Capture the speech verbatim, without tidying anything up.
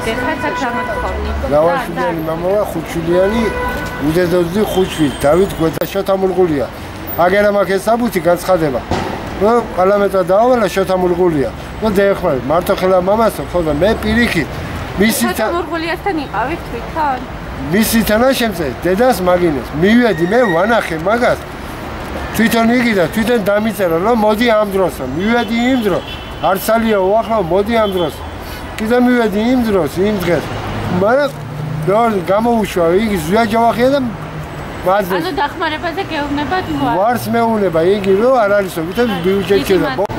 მივედე, ხაცაც ამათხოვნი. ლავაშვილიანი მამა ხუთშვილიანი უდედოზი ხუთშვილი დავით გვეთა შოთამულღულია. აგერა მაქეს საბუთი განცხადება. ნუ პარლამენტად დაავალა შოთამულღულია. ნუ დაეხმარ მარტო ხელა მამასო ხო და მე პირიქით მისი შოთამულღულიასთან იყავით თვითონ? მისი თანაშემწე დედას მაგინეს. მივედი მე ვანახე მაგას. თვითონ იგი და თვითონ დამიწერა რომ მოდი ამ დროსო. მივედი იმ დროს. არც ალია უახლო მოდი ამ დროს. კიდე მივედი იმ დროს, იმ დღეს. მაგრამ რომ გამოუშვა იგი ზვია ჯავახია და ანუ დახმარებაზე გეუბნებათ ვარ. ვარს მეუბნება იგი რომ არ არისო, თვითონ ბიუჯეტში და